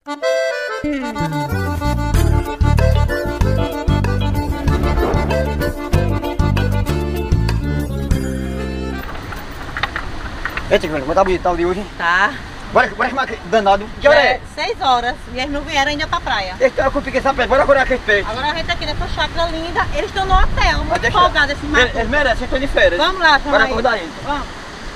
Eita, como tá bonito o de hoje, hein? Tá. Bora chamar danado. Que hora é? 6 horas e eles não vieram ainda pra praia. Esse cara com pique essa pedra, bora correr aquele peixe. Agora a gente tá aqui nessa chácara linda, eles estão no hotel, muito folgados esse mato. Eles merecem, estão de férias. Vamos lá, bora acordar eles. Vamos.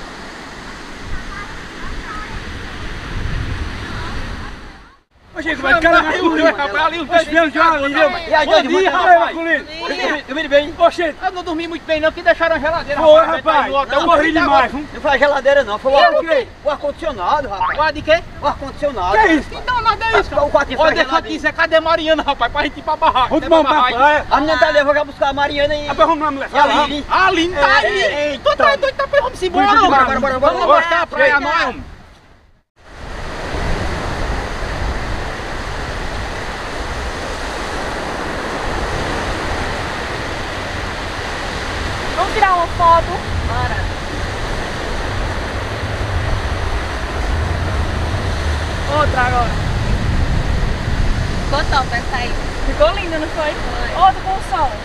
Oxe, vai cara masculino, rapaz, ali os bichos de ali, viu? E aí, bom dia, rapaz, masculino. Dormi bem? Oxe, Eu não dormi muito bem não, que deixaram a geladeira. foi, rapaz, eu morri demais, viu? Não foi a geladeira não, foi o ar-condicionado, rapaz. Guarda de quê? O ar-condicionado. Que é isso? Que danado é isso, cara? O quartinho Olha, foi deixa aqui, Zé, cadê a Mariana, rapaz, pra gente ir pra barraca? Vamos tomar uma praia. A menina tá ali, eu vou já buscar a Mariana e... Rapaz, vamos lá, mulher. E a Lili. A Aline tá aí. Tu tá doido, tá pra vamos embora, não? Bora. Vamos mostrar a praia, nós. Vamos tirar uma foto? Bora. Outra agora. Ficou top essa aí. Ficou linda, não foi? Foi. Outra com o sol.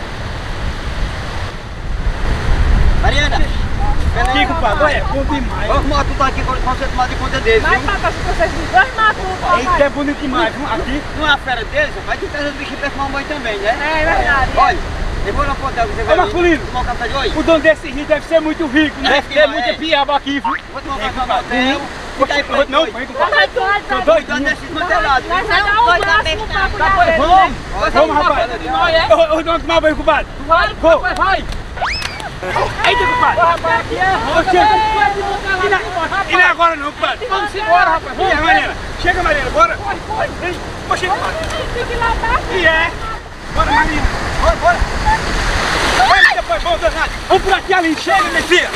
Mariana, pera Aqui, aí, compadre, olha, bom demais. Vamos arrumar tudo aqui pra você tomar de conta deles, Mas viu? papai, se vocês me dois matam, Eita, papai. é bonito demais, viu? Aqui. Não é a fera deles, vai que traz os bichinhos pra tomar um banho também, né? É verdade. Olha, demorou pra hotel que você vai masculino. tomar um café de hoje? O dono desse rio deve ser muito rico, né? Deve ter muita piaba aqui, viu? Vou tomar um café no hotel. Fica aí pra Não, depois. vem, compadre. Vai, Tô Cuidando doidinho. desses mantelados. Nós vai dar Não, o dois máximo abestados. pra cuidar Pois deles, vamos. né? Vamos, rapaz. Nós, é? Eu não tomar banho, compadre. Vai, Vou. vai. Eita, compadre. Rapaz, aqui é roda. E não é agora não, compadre. Vamos embora, rapaz. E aí, Mariana? Chega, Mariana, bora. Ei, oxe, Tem que lavar. e é? Bora, Mariana. Bora. Eita, foi bom, danado. Vamos por aqui ali, chega, minha filha.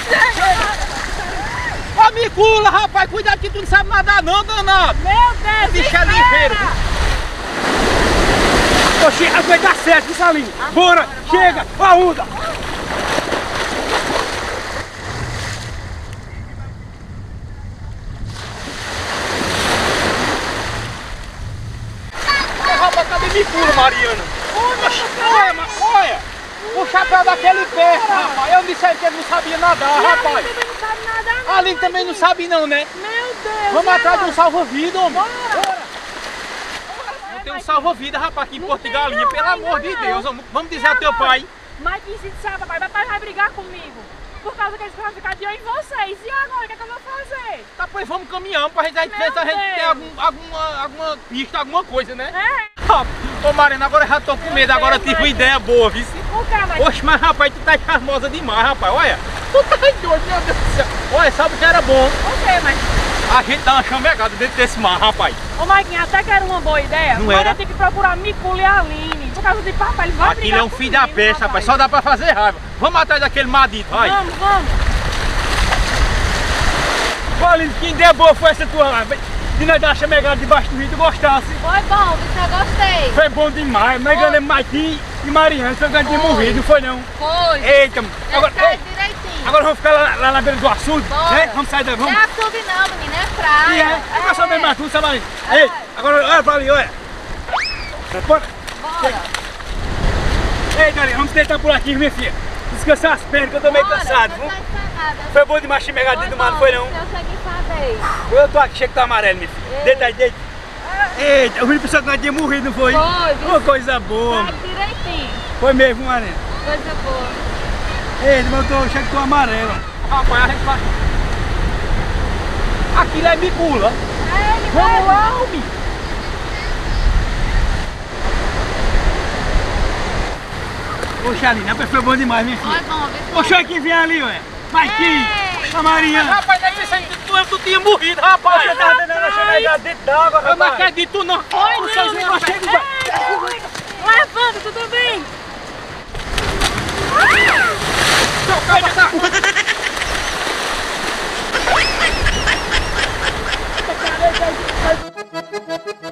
Ó, me cula, rapaz. Cuidado que tu não sabe nadar não, danado. Meu Deus, Bicho é espera. ligeiro. Oxe, vai dar certo, viu, Salinho? Bora, chega, a onda. Rapaz, cadê me cula, Mariana? Olha. O chapéu daquele pé, rapaz. Eu disse que ele não sabia nadar, rapaz. Ele não sabe nadar, não. Ali também não sabe não, né? Meu Deus. Vamos e atrás de um agora? salva-vida, homem. Bora. Não tem um salva-vida, rapaz, aqui em Porto de Galinha. Pelo amor de Deus, vamos dizer E ao teu agora? pai. Mas que se sabe, papai vai brigar comigo. Por causa que eles vão ficar de olho em vocês. E agora, o que é que eu vou fazer? Tá, pois vamos caminhando pra gente ver se a gente tem alguma pista, alguma coisa, né? É? Ô Mariana, agora eu já tô com medo, agora eu tive uma ideia boa, viu? O que, mas... Oxe, mas rapaz, tu tá charmosa demais, rapaz, olha. Tu tá doido, meu Deus do céu. Olha, sabe o que era bom? O que, mas... A gente dá uma chamegada dentro desse mar, rapaz. Ô, Marquinhos, até que era uma boa ideia. Não mas era? eu tenho que procurar Micula e a Aline. Por causa de papai, eles vão Aquilo brigar é um filho da comigo, peste, rapaz, só dá pra fazer raiva. Vamos atrás daquele madito, vai. Vamos. Olha, que ideia boa foi essa tua lá. De nós dar uma chamegada debaixo do rio, tu gostasse. Foi bom, eu gostei. Foi bom demais, nós ganhamos Maitim e Mariana, só ganhamos de morrer, não foi não? Foi. Eita, agora, Deve ei, direitinho. agora vamos ficar lá na beira do açude, Bora. né? Vamos sair daí, Não vamos. é açude não, menina, é praia. E é, eu só bem matuto, sabe ali? Ei, agora olha pra ali, olha. Bora. Bora. Ei, galera, vamos tentar por aqui, minha filha. Descansar as pernas, que eu tô meio cansado, viu? Foi bom demais chegar dentro do mar, não foi não? Eu cheguei fazer. Eu tô aqui, chega que tá amarelo, minha filha. Deita aí, deita. Eita, o menino pensou que nós tínhamos morrido, não foi? Foi, viu? Uma coisa boa, Sabe mano. direitinho. Foi mesmo, Mariana. Coisa boa. Ei, mas eu tô, chega que tô amarelo. Rapaz, a gente vai... Aquilo é micula. É ele Vamos mesmo. lá, homem. Poxa, Aline, foi bom demais, minha filha. Foi bom, viu? Poxa, quem vem ali, ué. Marquinhos, Ei. a Mariana. Rapaz, eu pensei que tu tinha morrido, rapaz. Eu tava tentando chegar dentro d'água, Eu não rapaz. acredito, não. Vocês não chegam. Levanta, tudo bem? Calma,